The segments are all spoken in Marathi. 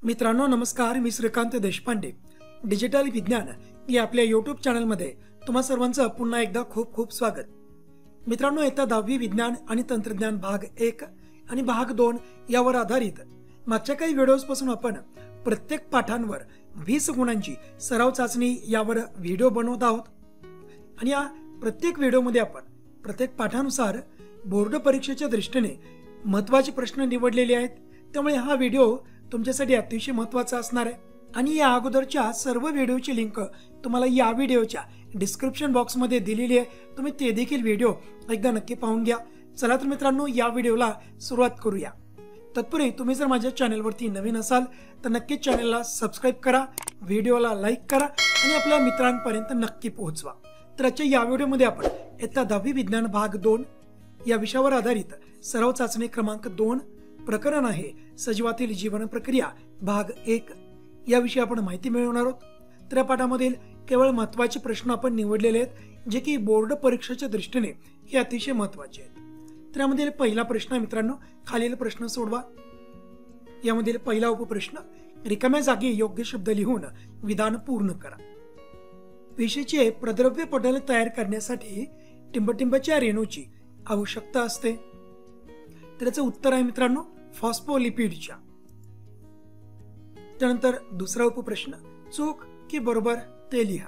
मित्रांनो नमस्कार, मी श्रीकांत देशपांडे. डिजिटल विज्ञान या आपल्या यूट्यूब चॅनलमध्ये तुम्हा सर्वांचं पुन्हा एकदा खूप खूप स्वागत. मित्रांनो, येत्या 10वी विज्ञान आणि तंत्रज्ञान भाग 1 आणि भाग 2 यावर आधारित मागच्या काही व्हिडिओज पासून आपण प्रत्येक पाठांवर 20 गुणांची सराव चाचणी यावर व्हिडिओ बनवत आहोत. आणि या प्रत्येक व्हिडिओमध्ये आपण प्रत्येक पाठानुसार बोर्ड परीक्षेच्या दृष्टीने महत्त्वाचे प्रश्न निवडलेले आहेत. त्यामुळे हा व्हिडिओ तुमच्यासाठी अतिशय महत्त्वाचा असणार आहे. आणि या अगोदरच्या सर्व व्हिडिओची लिंक तुम्हाला या व्हिडिओच्या डिस्क्रिप्शन बॉक्समध्ये दिलेली आहे. तुम्ही ते देखील व्हिडिओ एकदा नक्की पाहून घ्या. चला तर मित्रांनो, या व्हिडिओला सुरुवात करूया. तत्पूर्वी तुम्ही जर माझ्या चॅनलवरती नवीन असाल तर नक्कीच चॅनलला सबस्क्राईब करा, व्हिडिओला लाईक करा आणि आपल्या मित्रांपर्यंत नक्की पोहोचवा. तर आजच्या या व्हिडिओमध्ये आपण येत्या 10वी विज्ञान भाग 2 या विषयावर आधारित सराव चाचणी क्रमांक 2 प्रकरण आहे सजीवातील जीवन प्रक्रिया भाग 1 याविषयी आपण माहिती मिळवणार आहोत. तर या पाठामधील केवळ महत्त्वाचे प्रश्न आपण निवडलेले आहेत जे की बोर्ड परीक्षेच्या दृष्टीने हे अतिशय महत्त्वाचे आहेत. तर यामधील पहिला प्रश्न आहे मित्रांनो, खालील प्रश्न सोडवा. यामधील पहिला उपप्रश्न, रिकाम्या जागी योग्य शब्द लिहून विधान पूर्ण करा. पेशीचे प्रद्रव्य पटल तयार करण्यासाठी टिंबटिंबाच्या रेणूची आवश्यकता असते. तर याचं उत्तर आहे मित्रांनो फॉस्फोलिपिडच्या. त्यानंतर दुसरा उपप्रश्न, चूक की बरोबर ते लिहा.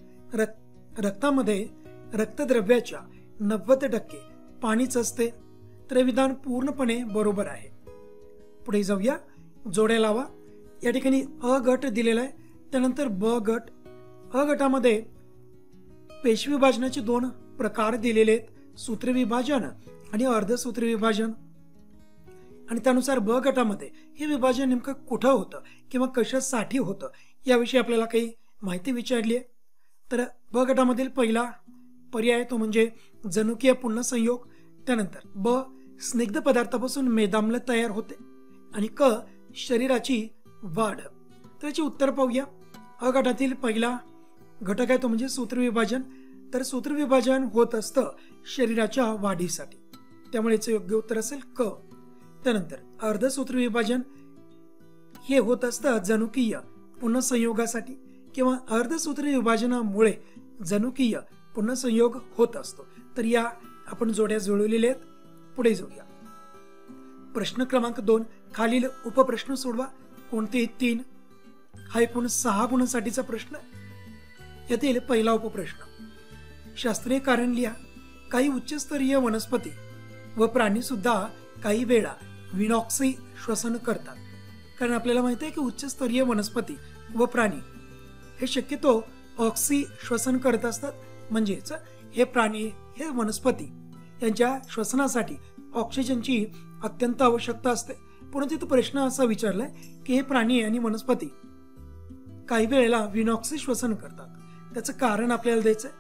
रक्तामध्ये रक्तद्रव्याच्या 90% पाणीच असते. तर हे विधान पूर्णपणे बरोबर आहे. पुढे जाऊया, जोड्या लावा. या ठिकाणी अ गट दिलेला आहे. त्यानंतर ब गट. अ गटामध्ये पेशी विभाजनाचे 2 प्रकार दिलेले आहेत, सूत्रविभाजन आणि अर्धसूत्र विभाजन. आणि त्यानुसार ब गटामध्ये हे विभाजन नेमकं कुठं होतं किंवा कशासाठी होतं याविषयी आपल्याला काही माहिती विचारली आहे. तर ब गटामधील पहिला पर्याय तो म्हणजे जनुकीय पुनर्संयोग. त्यानंतर ब, स्निग्ध पदार्थापासून मेदाम्ल तयार होते. आणि क, शरीराची वाढ. तर याची उत्तर पाहूया. अ गटातील पहिला घटक आहे तो म्हणजे सूत्रविभाजन. तर सूत्रविभाजन होत असतं शरीराच्या वाढीसाठी, त्यामुळे याचं योग्य उत्तर असेल क. त्यानंतर अर्धसूत्र विभाजन हे होत असतं जनुकीय पुनर्संयोगासाठी किंवा अर्धसूत्र विभाजनामुळे जनुकीय पुनर्संयोग होत असतो. तर या आपण जोड्या जुळवलेल्या आहेत. पुढे जाऊया. प्रश्न क्रमांक 2, खालील उपप्रश्न सोडवा. कोणते 3? हा एकूण 6 गुणांसाठीचा प्रश्न. यातील पहिला उपप्रश्न, शास्त्रीय कारण लिहा. काही उच्चस्तरीय वनस्पती व प्राणी सुद्धा काही वेळा विनॉक्सी श्वसन करतात. कारण आपल्याला माहिती आहे की उच्चस्तरीय वनस्पती व प्राणी हे शक्यतो ऑक्सी श्वसन करत असतात. म्हणजेच हे प्राणी, हे वनस्पती यांच्या श्वसनासाठी ऑक्सिजनची अत्यंत आवश्यकता असते. परंतु इथं प्रश्न असा विचारलाय की हे प्राणी आणि वनस्पती काही वेळेला विनॉक्सी श्वसन करतात. त्याचं कारण आपल्याला द्यायचंय.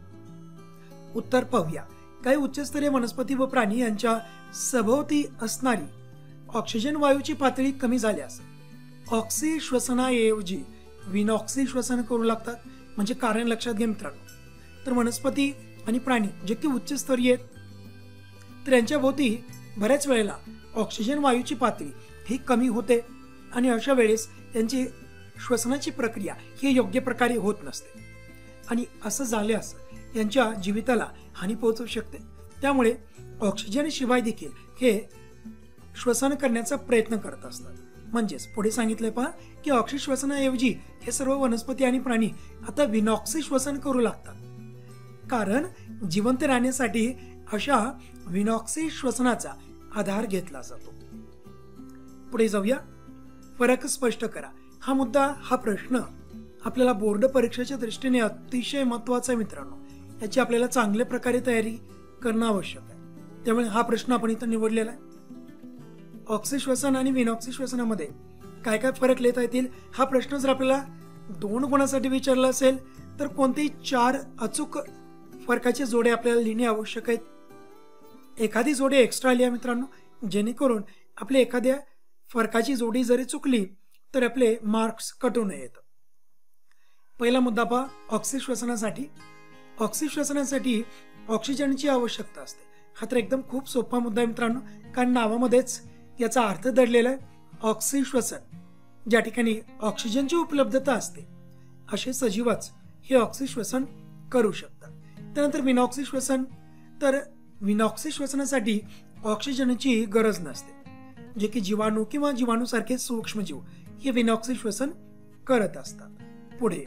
उत्तर पाहूया. काही उच्चस्तरीय वनस्पती व प्राणी यांच्या सभोवती असणारी ऑक्सिजन वायूची पातळी कमी झाल्यास ऑक्सी श्वसनाऐवजी विनॉक्सी श्वसन करू लागतात. म्हणजे कारण लक्षात घ्या मित्रांनो. तर वनस्पती आणि प्राणी जे की उच्चस्तरीय आहेत तर यांच्या भोवती बऱ्याच वेळेला ऑक्सिजन वायूची पातळी ही कमी होते आणि अशा वेळेस त्यांची श्वसनाची प्रक्रिया ही योग्य प्रकारे होत नसते. आणि असं झाल्यास यांच्या जीविताला हानी पोहोचू शकते. त्यामुळे ऑक्सिजन शिवाय देखील हे श्वसन करण्याचा प्रयत्न करत असतात. म्हणजेच पुढे सांगितले पहा की ऑक्सी श्वसनाऐवजी हे सर्व वनस्पती आणि प्राणी आता विनॉक्सी श्वसन करू लागतात. कारण जिवंत राहण्यासाठी अशा विनॉक्सी श्वसनाचा आधार घेतला जातो. पुढे जाऊया. फरक स्पष्ट करा. हा मुद्दा, हा प्रश्न आपल्याला बोर्ड परीक्षेच्या दृष्टीने अतिशय महत्त्वाचा आहे मित्रांनो. याची आपल्याला चांगल्या प्रकारे तयारी करणं आवश्यक आहे. त्यामुळे हा प्रश्न आपण इथं निवडलेला आहे. ऑक्सी श्वसन आणि विनॉक्सी श्वसनामध्ये काय काय फरक लिहिता येतील हा प्रश्न जर आपल्याला 2 गुणांसाठी विचारला असेल तर कोणतेही 4 अचूक फरकाचे जोडे आपल्याला लिहिणे आवश्यक आहेत. एखादी जोडी एक्स्ट्रा लिहा मित्रांनो, जेणेकरून आपल्या एखाद्या फरकाची जोडी जरी चुकली तर आपले मार्क्स कट होऊ नयेत. पहिला मुद्दा पहा, ऑक्सी श्वसनासाठी. ऑक्सी श्वसनासाठी ऑक्सिजनची आवश्यकता असते. हा तर एकदम खूप सोपा मुद्दा आहे मित्रांनो, कारण नावामध्येच याचा अर्थ दडलेला आहे ऑक्सी श्वसन. ज्या ठिकाणी ऑक्सिजनची उपलब्धता असते असे सजीवच हे ऑक्सिश्वसन करू शकतात. त्यानंतर विनॉक्सी श्वसन, तर विनॉक्सी श्वसनासाठी ऑक्सिजनची गरज नसते, जे की जीवाणू किंवा जीवाणूसारखे सूक्ष्मजीव हे विनॉक्सी श्वसन करत असतात. पुढे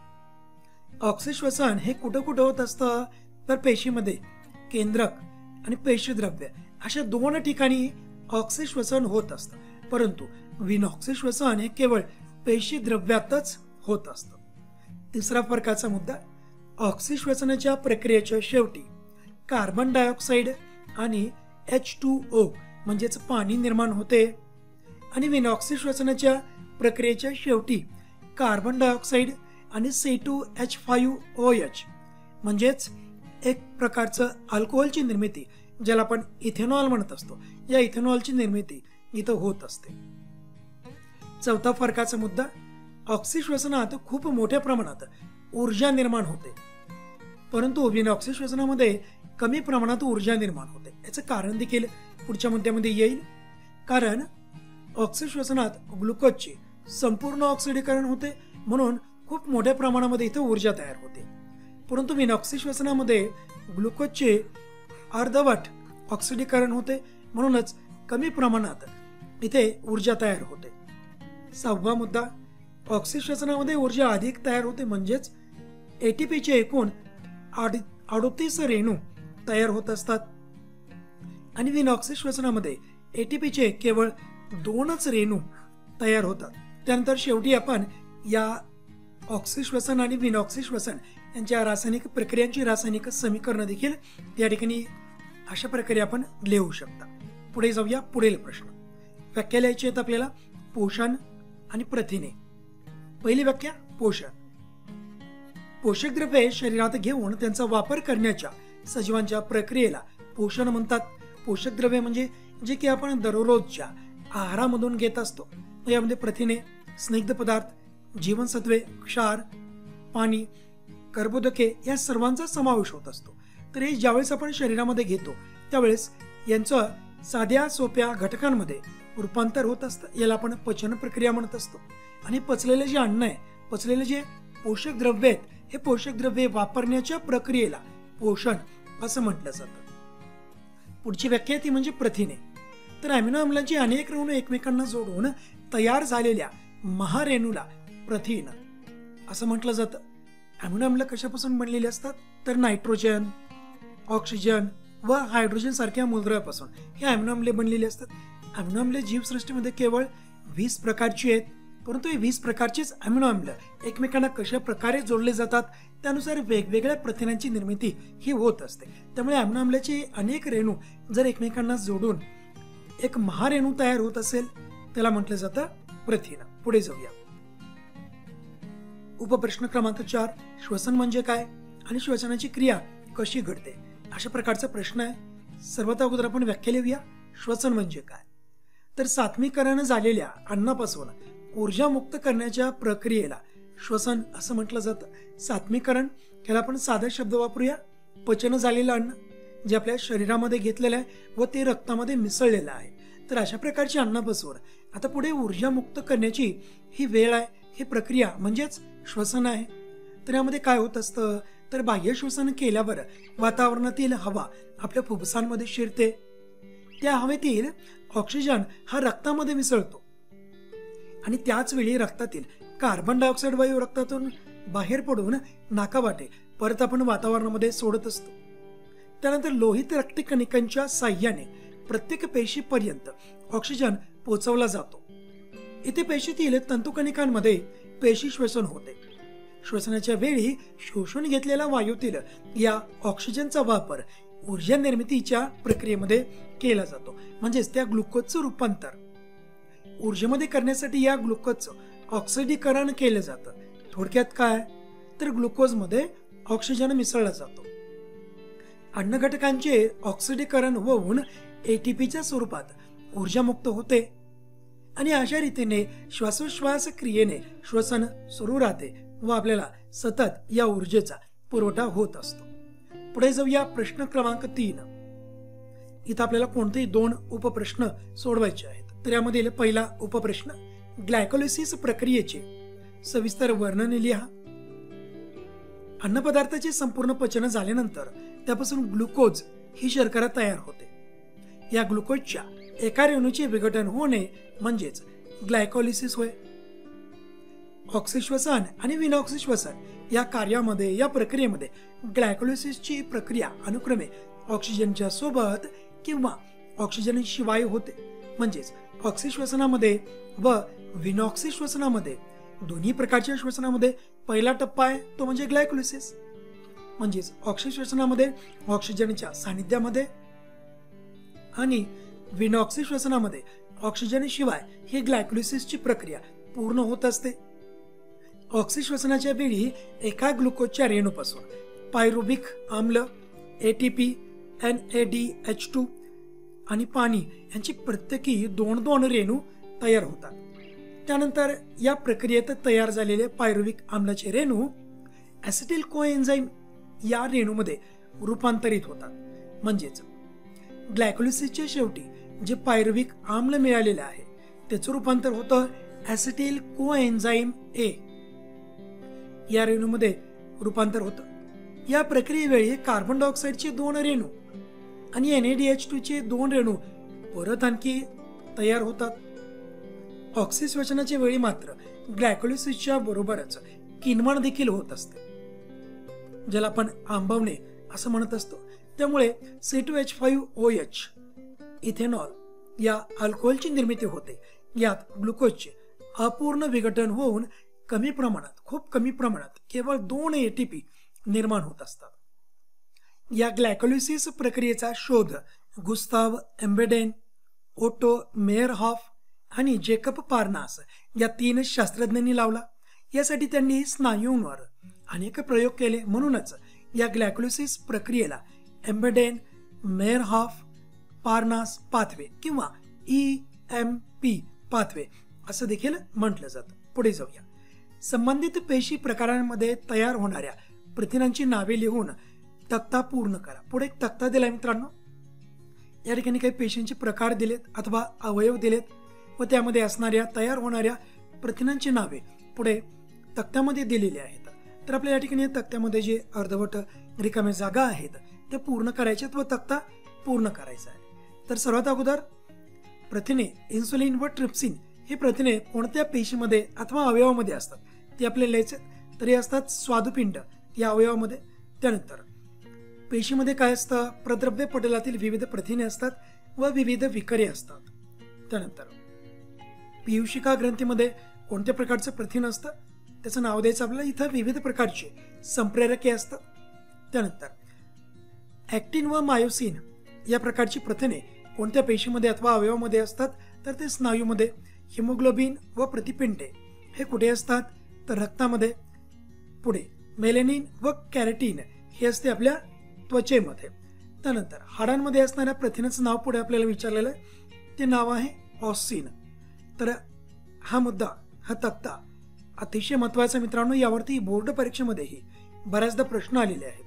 ऑक्सिश्वसन हे कुठं कुठं होत असतं, तर पेशीमध्ये केंद्रक आणि पेशीद्रव्य अशा 2 ठिकाणी ऑक्सिश्वसन होत असतं. परंतु विनॉक्सी श्वसन हे केवळ पेशीद्रव्यातच होत असतं. तिसरा फरकाचा मुद्दा, ऑक्सिश्वसनाच्या प्रक्रियेच्या शेवटी कार्बन डायऑक्साईड आणि H2O म्हणजेच पाणी निर्माण होते आणि विनॉक्सी श्वसनाच्या प्रक्रियेच्या शेवटी कार्बन डायऑक्साईड आणि C2H5OH म्हणजेच एक प्रकारचं अल्कोहोलची निर्मिती, ज्याला आपण इथेनॉल म्हणत असतो, या इथेनॉलची निर्मिती इथं होत असते. चौथा फरकाचा मुद्दा, ऑक्सिश्वसनात खूप मोठ्या प्रमाणात ऊर्जा निर्माण होते, परंतु विनॉक्सी श्वसनामध्ये कमी प्रमाणात ऊर्जा निर्माण होते. याचं कारण देखील पुढच्या मुद्द्यामध्ये येईल. कारण ऑक्सिश्वसनात ग्लुकोजचे संपूर्ण ऑक्सिडीकरण होते, म्हणून खूप मोठ्या प्रमाणामध्ये इथे ऊर्जा तयार होते. परंतु विनॉक्सी श्वसनामध्ये ग्लुकोजचे अर्धवट ऑक्सिडीकरण होते, म्हणूनच कमी प्रमाणात इथे ऊर्जा तयार होते. 6वा मुद्दा, ऑक्सिश्वसनामध्ये ऊर्जा अधिक तयार होते, म्हणजेच एटीपीचे एकूण 38 रेणू तयार होत असतात आणि विनॉक्सी श्वसनामध्ये एटीपीचे केवळ 2च रेणू तयार होतात. त्यानंतर शेवटी आपण या ऑक्सिश्वसन आणि विनॉक्सी श्वसन यांच्या रासायनिक प्रक्रियांची रासायनिक समीकरण देखील या ठिकाणी अशा प्रकारे आपण लिहू शकता. पुढे जाऊया. पुढील प्रश्न व्याख्या लिहायची आहेत आपल्याला. पोषण आणि प्रथिने. पहिली व्याख्या, पोषण. पोषक द्रव्ये शरीरात घेऊन त्यांचा वापर करण्याच्या सजीवांच्या प्रक्रियेला पोषण म्हणतात. पोषक द्रव्ये म्हणजे जे की आपण दररोजच्या आहारामधून घेत असतो. यामध्ये प्रथिने, स्निग्ध पदार्थ, जीवनसत्वे, क्षार, पाणी, कर्बोदके या सर्वांचा समावेश होत असतो. तर हे ज्यावेळेस आपण शरीरामध्ये घेतो त्यावेळेस यांचं साध्या सोप्या घटकांमध्ये रूपांतर होत असतं. याला आपण पचन प्रक्रिया म्हणत असतो. आणि पचलेले जे अन्न आहे, पचलेले जे पोषक द्रव्ये आहेत, हे पोषक द्रव्ये वापरण्याच्या प्रक्रियेला पोषण असं म्हटलं जातं. पुढची व्याख्या ती म्हणजे प्रथिने. तर अमिनो आम्लांची अनेक रेणू एकमेकांना जोडून तयार झालेल्या महारेणूला प्रथिन असं म्हटलं जातं. अमिनो आम्ल कशापासून बनलेले असतात, तर नायट्रोजन, ऑक्सिजन व हायड्रोजन सारख्या मूलद्रव्यापासून हे अमिनो आम्ले बनलेले असतात. अमिनो आम्ले जीवसृष्टीमध्ये केवळ 20 प्रकारची आहेत, परंतु हे 20 प्रकारचेच अमिनो आम्ल एकमेकांना कशा प्रकारे जोडले जातात त्यानुसार वेगवेगळ्या प्रथिनांची निर्मिती ही होत असते. त्यामुळे अमिनो आम्लाचे अनेक रेणू जर एकमेकांना जोडून एक महारेणू तयार होत असेल त्याला म्हटलं जातं प्रथिन. पुढे जाऊया. उपप्रश्न क्रमांक 4, श्वसन म्हणजे काय आणि श्वसनाची क्रिया कशी घडते, अशा प्रकारचा प्रश्न आहे. सर्वात अगोदर आपण व्याख्या लिहूया. श्वसन म्हणजे काय, तर सात्मीकरण झालेल्या अन्नापासून ऊर्जा मुक्त करण्याच्या प्रक्रियेला श्वसन असं म्हटलं जातं. सात्मीकरण याला आपण साधा शब्द वापरूया. पचन झालेलं अन्न जे आपल्या शरीरामध्ये घेतलेलं आहे व ते रक्तामध्ये मिसळलेलं आहे. तर अशा प्रकारच्या अन्नापासून आता पुढे ऊर्जा मुक्त करण्याची ही वेळ आहे, ही प्रक्रिया म्हणजेच श्वसन आहे. तर यामध्ये काय होत असतं, तर बाह्य श्वसन केल्यावर वातावरणातील हवा आपल्या फुफ्फुसांमध्ये शिरते. त्या हवेतील ऑक्सिजन हा रक्तामध्ये मिसळतो आणि त्याच वेळी रक्तातील कार्बन डायऑक्साईड वायू रक्तातून बाहेर पडून नाकावाटे परत आपण वातावरणामध्ये सोडत असतो. त्यानंतर लोहित रक्तकणिकांच्या साह्याने प्रत्येक पेशीपर्यंत ऑक्सिजन पोहोचवला जातो. इथे पेशीतील तंतुकणिकांमध्ये पेशी श्वसन होते. श्वसनाच्या वेळी शोषून घेतलेल्या वायूतील या ऑक्सिजनचा वापर ऊर्जा निर्मितीच्या प्रक्रियेमध्ये केला जातो. म्हणजेच त्या ग्लुकोजचं रूपांतर ऊर्जेमध्ये करण्यासाठी या ग्लुकोजचं ऑक्सिडीकरण केलं जातं. थोडक्यात काय, तर ग्लुकोजमध्ये ऑक्सिजन मिसळला जातो. अन्न घटकांचे ऑक्सिडीकरण होऊन एटीपीच्या स्वरूपात ऊर्जा मुक्त होते आणि अशा रीतीने श्वासोश्वास क्रियेने श्वसन सुरू राहते व आपल्याला सतत या ऊर्जेचा पुरवठा होत असतो. पुढे जाऊया. प्रश्न क्रमांक 3. इथं आपल्याला कोणतेही 2 उपप्रश्न सोडवायचे आहेत. तर यामधील पहिला उपप्रश्न, ग्लायकोलिसिस प्रक्रियेचे सविस्तर वर्णन लिहा. अन्नपदार्थाचे संपूर्ण पचन झाल्यानंतर त्यापासून ग्लुकोज ही शर्करा तयार होते. या ग्लुकोजच्या एका रेणूचे विघटन होणे म्हणजेच ग्लायकोलिसिस होय. ऑक्सिश्वसन आणि विनॉक्सिश्वसन या कार्यामध्ये या प्रक्रियेमध्ये ग्लायकोलिसिसची प्रक्रिया अनुक्रमे ऑक्सिजनच्या सोबत किंवा ऑक्सिजन शिवाय होते. म्हणजेच ऑक्सिश्वसनामध्ये व विनॉक्सिश्वसनामध्ये दोन्ही प्रकारच्या श्वसनामध्ये पहिला टप्पा आहे तो म्हणजे ग्लायकोलिसिस. म्हणजेच ऑक्सिश्वसनामध्ये ऑक्सिजनच्या सानिध्यामध्ये आणि विनॉक्सिश्वसनामध्ये ऑक्सिजन शिवाय ही ग्लायकोलिसिसची प्रक्रिया पूर्ण होत असते. ऑक्सिश्वसनाच्या वेळी एका ग्लुकोजच्या रेणूपासून पायरुव्हिक आम्ल, ATP, NADH2 आणि पाणी यांची प्रत्येकी 2-2 रेणू तयार होतात. त्यानंतर या प्रक्रियेत तयार झालेले पायरुव्हिक आम्लाचे रेणू ॲसिटिल कोएन्झाइम या रेणूमध्ये रूपांतरित होतात. म्हणजेच ग्लायकोलिसिसच्या शेवटी जे पायरुव्हिक आम्ल मिळालेले आहे त्याचं रूपांतर होतं ॲसिटिल कोएन्झाइम A या रेणूमध्ये रूपांतर होतं. या प्रक्रियेवेळी कार्बन डायऑक्साईडचे 2 रेणू आणि NADH2 चे 2 रेणू परत आणखी तयार होतात. ऑक्सिश्वसनाच्या वेळी मात्र ग्लायकोलिसिसच्या बरोबरच किण्वन देखील होत असते, ज्याला आपण आंबवणे असं म्हणत असतो. त्यामुळे C2H5OH इथेनॉल या अल्कोहोलची निर्मिती होते. यात ग्लुकोजचे अपूर्ण विघटन होऊन खूप कमी प्रमाणात केवळ 2 ATP निर्माण होत असतात. या ग्लायकोलिसिस प्रक्रियेचा शोध गुस्ताव एम्बेडेन, ओटो मेयरहॉफ आणि जेकब पार्नास या 3 शास्त्रज्ञांनी लावला. यासाठी त्यांनी स्नायूंवर अनेक प्रयोग केले. म्हणूनच या ग्लायकोलिसिस प्रक्रियेला एम्बेडेन मेयरहॉफ पार्नास पाथवे किंवा EMP पाथवे असं देखील म्हटलं जातं. पुढे जाऊया. संबंधित पेशी प्रकारांमध्ये तयार होणाऱ्या प्रथिनांची नावे लिहून तक्ता पूर्ण करा. पुढे एक तक्ता दिलाय मित्रांनो. या ठिकाणी काही पेशींचे प्रकार दिलेत अथवा अवयव दिलेत व त्यामध्ये असणाऱ्या तयार होणाऱ्या प्रथिनांची नावे पुढे तक्त्यामध्ये दिलेली आहेत. तर आपल्या या ठिकाणी तक्त्यामध्ये जे अर्धवट रिकाम्या जागा आहेत त्या पूर्ण करायच्यात व तक्ता पूर्ण करायचा आहे. तर सर्वात अगोदर प्रथिने इन्सुलिन व ट्रिप्सिन ही प्रथिने कोणत्या पेशीमध्ये अथवा अवयवामध्ये असतात ते आपल्याला लिहायचे. तर हे असतात स्वादुपिंड या अवयवामध्ये. त्यानंतर पेशीमध्ये काय असतं, प्रद्रव्य पटलातील विविध प्रथिने असतात व विविध विकरे असतात. त्यानंतर पीयूषिका ग्रंथीमध्ये कोणत्या प्रकारचं प्रथिन असतं त्याचं नाव द्यायचं आपल्याला. इथं विविध प्रकारचे संप्रेरके असतात. त्यानंतर ॲक्टिन व मायोसिन या प्रकारची प्रथिने कोणत्या पेशीमध्ये अथवा अवयवामध्ये असतात तर ते स्नायूमध्ये. हिमोग्लोबिन व प्रतिपिंडे हे कुठे असतात तर रक्तामध्ये. पुढे मेलेनिन व कॅरेटिन हे असते आपल्या त्वचेमध्ये. त्यानंतर हाडांमध्ये असणाऱ्या प्रथिनाचं नाव पुढे आपल्याला विचारलेलं आहे, ते नाव आहे ऑसिन. तर हा मुद्दा, हा तक्ता अतिशय महत्वाचा मित्रांनो. यावरती बोर्ड परीक्षेमध्येही बऱ्याचदा प्रश्न आलेले आहेत.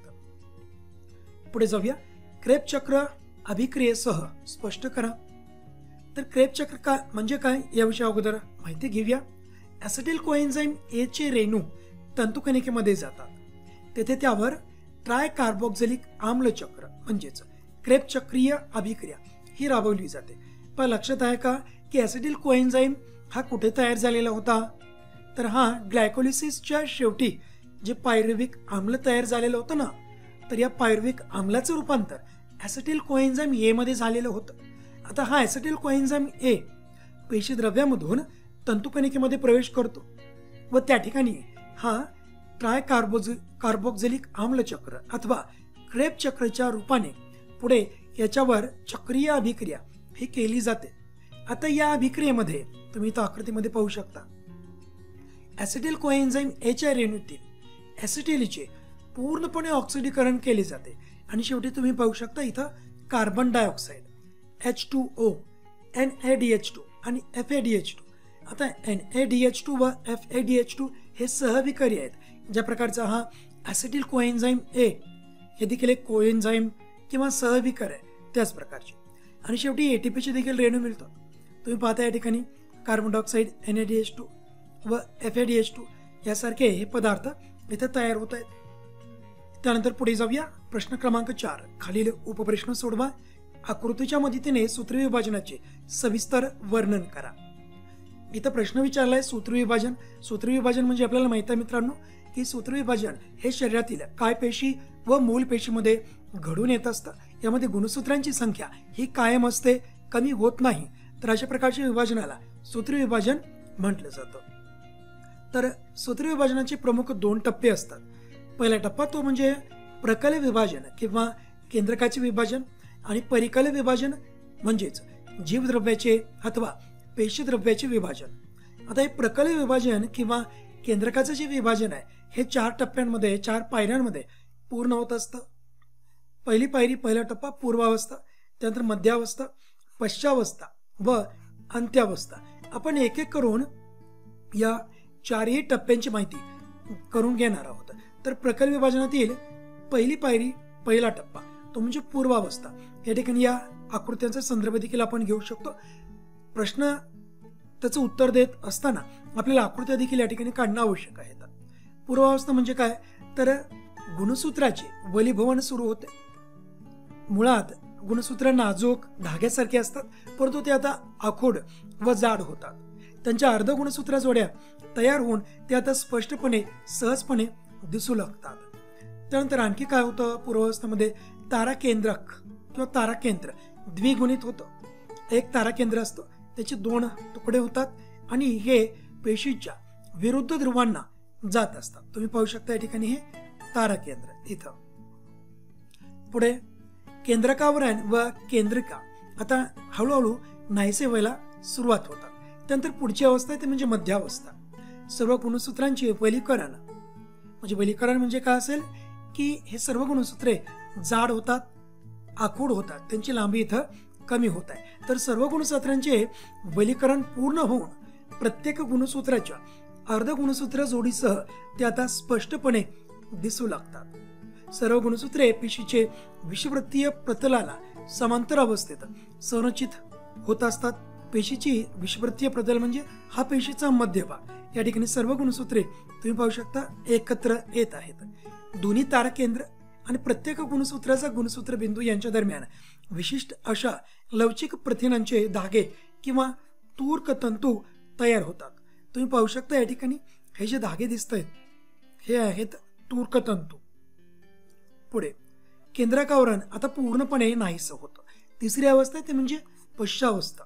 पुढे जाऊया. क्रेब चक्र अभिक्रियेसह स्पष्ट करा. तर क्रेब चक्र काय म्हणजे काय याविषयी अगोदर माहिती घेऊया. ॲसिटिल कोएन्झाइम A चे रेणू तंतुकणिकेमध्ये जातात. तेथे त्यावर ट्राय कार्बोक्झिलिक आम्ल चक्र म्हणजेच क्रेब चक्रीय अभिक्रिया ही राबवली जाते. पण लक्षात आहे का की ॲसिटिल कोएन्झाइम हा कुठे तयार झालेला होता तर हा ग्लायकोलिसिसच्या शेवटी जे पायरुव्हिक आम्ल तयार झालेलं होतं ना, तर या पायरुव्हिक आम्लाचं रूपांतर ॲसिटिल कोएन्झाइम A मध्ये झालेलं होतं. आता हा ॲसिटिल कोएन्झाइम A पेशीद्रव्यामधून तंतुकणिकेमध्ये प्रवेश करतो व त्या ठिकाणी हा ट्राय कार्बोक्झिलिक आम्ल चक्र अथवा क्रेब चक्रच्या रूपाने पुढे याच्यावर चक्रीय अभिक्रिया ही केली जाते. आता या अभिक्रियेमध्ये तुम्ही इथं आकृतीमध्ये पाहू शकता ॲसिटिल कोएन्झाइम A च्या रेणूतील ॲसिटिलचे पूर्णपणे ऑक्सिडीकरण केले जाते आणि शेवटी तुम्ही पाहू शकता इथं कार्बन डायऑक्साईड H2O, NADH2 आणि FADH2. आता NADH2 व FADH2 हे सहविकारी आहेत. ज्या प्रकारचा हा ॲसिटिल कोएन्झाइम A हे देखील एक कोएन्झाइम किंवा सहविकार आहे त्याच प्रकारचे. आणि शेवटी ATPचे देखील रेणू मिळतात. तुम्ही पाहता या ठिकाणी कार्बन डायऑक्साईड NaDH2 व FADH2 यासारखे हे पदार्थ इथे तयार होत आहेत. त्यानंतर पुढे जाऊया. प्रश्न क्रमांक 4. खालील उपप्रश्न सोडवा. आकृतीच्या मदतीने सूत्रविभाजनाचे सविस्तर वर्णन करा. इथं प्रश्न विचारलाय सूत्रविभाजन. सूत्रविभाजन म्हणजे आपल्याला माहित आहे मित्रांनो की सूत्रविभाजन हे शरीरातील काय पेशी व मूल पेशीमध्ये घडून येत असतं. यामध्ये गुणसूत्रांची संख्या ही कायम असते, कमी होत नाही. तर अशा प्रकारच्या विभाजनाला सूत्रविभाजन म्हटलं जातं. तर सूत्रविभाजनाचे प्रमुख 2 टप्पे असतात. पहिला टप्पा तो म्हणजे प्रकल विभाजन किंवा केंद्रकाचे विभाजन आणि परिकल विभाजन म्हणजेच जीवद्रव्याचे अथवा पेशीद्रव्याचे विभाजन. आता हे प्रकल विभाजन किंवा केंद्रकाचं जे विभाजन आहे हे 4 टप्प्यांमध्ये 4 पायऱ्यांमध्ये पूर्ण होत असतं. पहिली पायरी पहिला टप्पा पूर्वावस्था, त्यानंतर मध्यावस्था, पश्चावस्था व अंत्यावस्था. आपण एक एक करून या 4ही टप्प्यांची माहिती करून घेणार आहोत. तर प्रकल विभाजनातील पहिली पायरी पहिला टप्पा तो म्हणजे पूर्वावस्था. या ठिकाणी या आकृत्यांचा संदर्भ देखील आपण घेऊ शकतो. प्रश्न त्याचं उत्तर देत असताना आपल्याला आकृत्या देखील या ठिकाणी काढणं आवश्यक आहे. पूर्वावस्था म्हणजे काय, तर गुणसूत्राचे वलीभवन सुरू होते. मुळात गुणसूत्र नाजूक धाग्यासारखे असतात, परंतु ते आता आखूड व जाड होतात. त्यांच्या अर्ध गुणसूत्र जोड्या तयार होऊन ते आता स्पष्टपणे सहजपणे दिसू लागतात. त्यानंतर आणखी काय होतं पूर्वावस्थेमध्ये, ताराकेंद्रक किंवा ताराकेंद्र द्विगुणित होतं. एक ताराकेंद्र असतं, त्याचे 2 तुकडे होतात आणि हे पेशीच्या विरुद्ध ध्रुवांना जात असतात. तुम्ही पाहू शकता या ठिकाणी हे ताराकेंद्र. इथं पुढे केंद्रकावरण व केंद्रिका आता हळूहळू नाहीसे व्हायला सुरुवात होतात. त्यानंतर पुढची अवस्था ते म्हणजे मध्यावस्था. सर्व गुणसूत्रांचे वलीकरण म्हणजे वलीकरण म्हणजे काय असेल की हे सर्व गुणसूत्रे जाड होतात, आखूड होतात, त्यांची लांबी इथं कमी होत आहे. तर सर्व गुणसूत्रांचे वलीकरण पूर्ण होऊन प्रत्येक गुणसूत्राच्या अर्ध गुणसूत्र जोडीसह ते आता स्पष्टपणे दिसू लागतात. सर्व गुणसूत्रे पेशीचे विषुवृत्तीय प्रतलाला समांतर अवस्थेत संरचित होत असतात. पेशीची विषुवृत्तीय प्रतल म्हणजे हा पेशीचा मध्यभाग. या ठिकाणी सर्व गुणसूत्रे तुम्ही पाहू शकता एकत्र येत आहेत. दोन्ही ताराकेंद्र आणि प्रत्येक गुणसूत्राचा गुणसूत्र बिंदू यांच्या दरम्यान विशिष्ट अशा लवचिक प्रथिनांचे धागे किंवा तूर्क तंतू तयार होतात. तुम्ही पाहू शकता या ठिकाणी हे जे धागे दिसत आहेत हे आहेत तूर्क तंतू. पुढे केंद्रकावरण आता पूर्णपणे नाहीसं होतं. तिसरी अवस्था ते म्हणजे पश्चावस्था.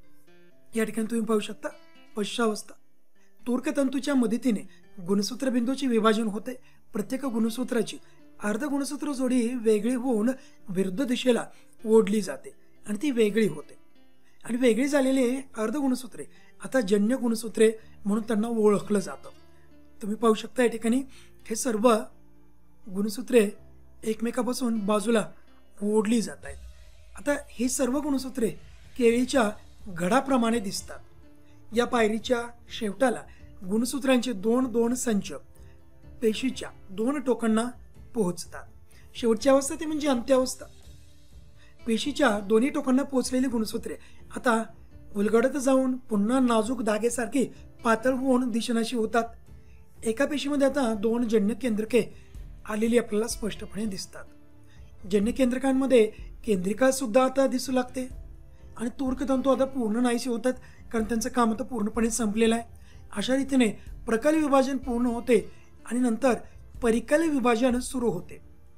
या ठिकाणी तुम्ही पाहू शकता पश्चावस्था. तूर्कतंतूच्या मदतीने गुणसूत्र बिंदूचे विभाजन होते. प्रत्येक गुणसूत्राची अर्ध गुणसूत्र जोडी वेगळी होऊन विरुद्ध दिशेला ओढली जाते आणि ती वेगळी होते. आणि वेगळी झालेली अर्ध गुणसूत्रे आता जन्य गुणसूत्रे म्हणून त्यांना ओळखलं जातं. तुम्ही पाहू शकता या ठिकाणी हे सर्व गुणसूत्रे एकमेकापासून बाजूला ओढली जात आहेत. आता ही सर्व गुणसूत्रे केळीच्या घडाप्रमाणे दिसतात. या पायरीच्या शेवटाला गुणसूत्रांचे 2 संच पेशीच्या 2 टोकांना पोहोचतात. शेवटची अवस्था ते म्हणजे अंत्यावस्था. पेशीच्या दोन्ही टोकांना पोहोचलेली गुणसूत्रे आता उलगडत जाऊन पुन्हा नाजूक धागेसारखी पातळ होऊन दिशेनाशी होतात. एका पेशीमध्ये आता 2 जन्य केंद्रके आलेली आपल्याला स्पष्टपणे दिसतात. जन्य केंद्रकांमध्ये केंद्रिका सुद्धा आता दिसू लागते आणि तूर्कतंतू आता पूर्ण नाहीसे होतात कारण त्यांचं काम आता पूर्णपणे संपलेलं आहे. अशा रीतीने प्रकल विभाजन पूर्ण होते आणि नंतर परिकल विभाजन सुरू होते.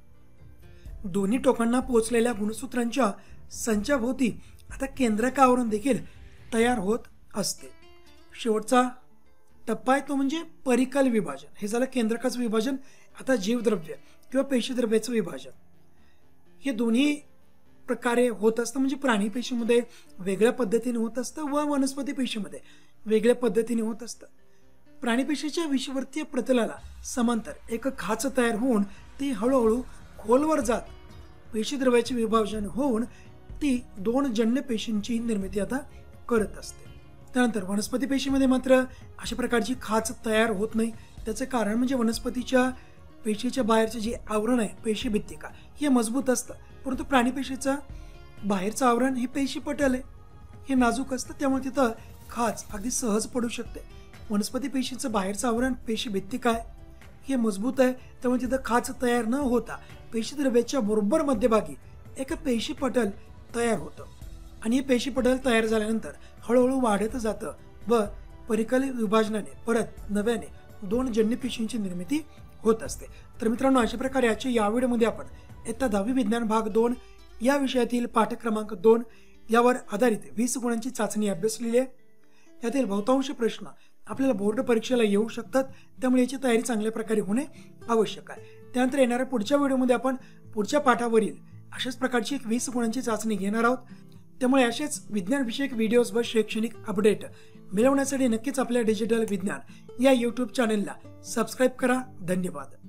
दोन्ही टोकांना पोहोचलेल्या गुणसूत्रांच्या संचाभोवती आता केंद्रकावरण देखील तयार होत असते. शेवटचा टप्पा आहे तो म्हणजे परिकल विभाजन. हे झालं केंद्रकाचं विभाजन. आता जीवद्रव्य किंवा पेशीद्रव्याचं विभाजन हे दोन्ही प्रकारे होत असतं. म्हणजे प्राणी पेशीमध्ये वेगळ्या पद्धतीने होत असतं व वनस्पती पेशीमध्ये वेगळ्या पद्धतीने होत असतं. प्राणी पेशीच्या विषुवृत्तीय प्रतलाला समांतर एक खाच तयार होऊन ती हळूहळू खोलवर जात पेशीद्रव्याचे विभाजन होऊन ती 2 जन्य पेशींची निर्मिती आता करत असते. त्यानंतर वनस्पती पेशीमध्ये मात्र अशा प्रकारची खाच तयार होत नाही. त्याचं कारण म्हणजे वनस्पतीच्या पेशीच्या बाहेरचे जे आवरण आहे पेशीभित्तिका हे मजबूत असतं, परंतु प्राणी पेशीचं बाहेरचं आवरण हे पेशी पटल आहे हे नाजूक असतं. त्यामुळे तिथं खाच अगदी सहज पडू शकते. वनस्पती पेशींचं बाहेरचं आवरण पेशी भित्ती काय हे मजबूत आहे, त्यामुळे तिथं खाच तयार न होता पेशी द्रव्याच्या बरोबर मध्यभागी एक पेशी पटल तयार होतं आणि हे पेशी पटल तयार झाल्यानंतर हळूहळू वाढत जातं व परिकल विभाजनाने परत नव्याने 2 जन्य पेशींची निर्मिती होत असते. तर मित्रांनो, अशा प्रकारे आजच्या या व्हिडिओमध्ये आपण इयत्ता 10वी विज्ञान भाग 2 या विषयातील पाठ क्रमांक 2 यावर आधारित 20 गुणांची चाचणी अभ्यासलेली आहे. यातील बहुतांश प्रश्न आपल्याला बोर्ड परीक्षेला येऊ शकतात, त्यामुळे याची तयारी चांगल्या प्रकारे होणे आवश्यक आहे. त्यानंतर येणाऱ्या पुढच्या व्हिडिओमध्ये आपण पुढच्या पाठावरील अशाच प्रकारची एक 20 गुणांची चाचणी घेणार आहोत. त्यामुळे असेच विज्ञान विषयक व्हिडिओज व शैक्षणिक अपडेट मिळवण्यासाठी नक्कीच आपल्या डिजिटल विज्ञान या YouTube चॅनलला सबस्क्राईब करा. धन्यवाद.